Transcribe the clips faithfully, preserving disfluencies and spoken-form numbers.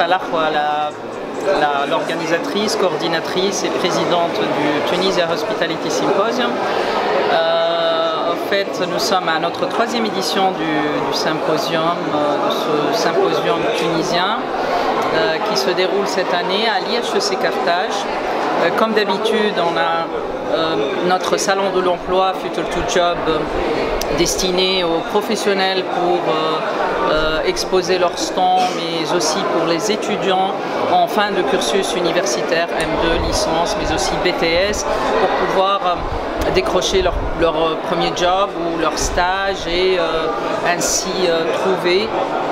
Salah, l'organisatrice, coordinatrice et présidente du Tunisia Hospitality Symposium. Euh, en fait, nous sommes à notre troisième édition du, du symposium, euh, de ce symposium tunisien euh, qui se déroule cette année à l'I H E C Carthage. Euh, comme d'habitude, on a euh, notre salon de l'emploi Future to Job euh, destiné aux professionnels pour euh, euh, exposer leur stand, mais aussi pour les étudiants en fin de cursus universitaire, M deux, licence, mais aussi B T S, pour pouvoir euh, décrocher leur, leur premier job ou leur stage et euh, ainsi euh, trouver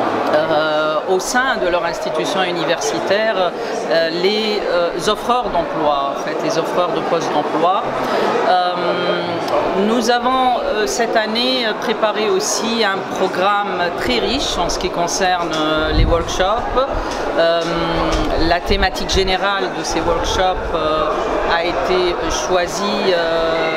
euh, au sein de leur institution universitaire euh, les euh, offreurs d'emploi, en fait, les offreurs de postes d'emploi. Euh, nous avons euh, cette année préparé aussi un programme très riche en ce qui concerne euh, les workshops. Euh, la thématique générale de ces workshops euh, a été choisie euh,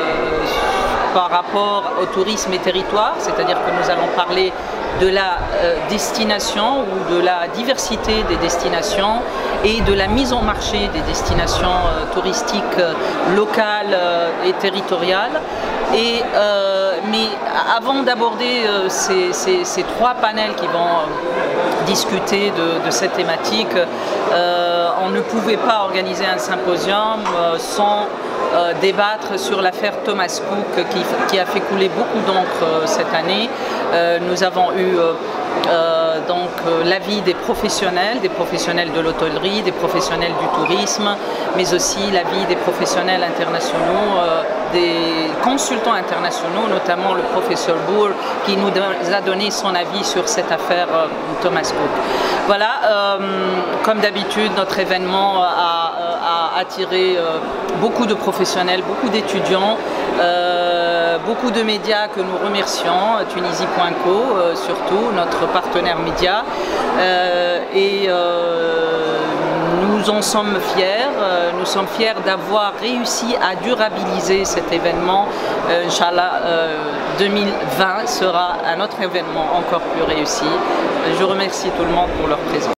par rapport au tourisme et territoire, c'est-à-dire que nous allons parler de la euh, destination ou de la diversité des destinations et de la mise en marché des destinations euh, touristiques euh, locales euh, et territoriales. Et, euh, mais avant d'aborder euh, ces, ces, ces trois panels qui vont euh, discuter de, de cette thématique, euh, on ne pouvait pas organiser un symposium euh, sans euh, débattre sur l'affaire Thomas Cook qui, qui a fait couler beaucoup d'encre euh, cette année. Euh, nous avons eu euh, euh, donc euh, l'avis des professionnels, des professionnels de l'hôtellerie, des professionnels du tourisme, mais aussi l'avis des professionnels internationaux, euh, des consultants internationaux, notamment le professeur Boer, qui nous a donné son avis sur cette affaire euh, Thomas Cook. Voilà, euh, comme d'habitude, notre événement a, a attiré euh, beaucoup de professionnels, beaucoup d'étudiants, euh, beaucoup de médias que nous remercions, Tunisie point co euh, surtout, notre partenaire média, euh, et euh, nous en sommes fiers. Euh, nous sommes fiers d'avoir réussi à durabiliser cet événement. Euh, Inch'Allah, euh, deux mille vingt sera un autre événement encore plus réussi. Je remercie tout le monde pour leur présence.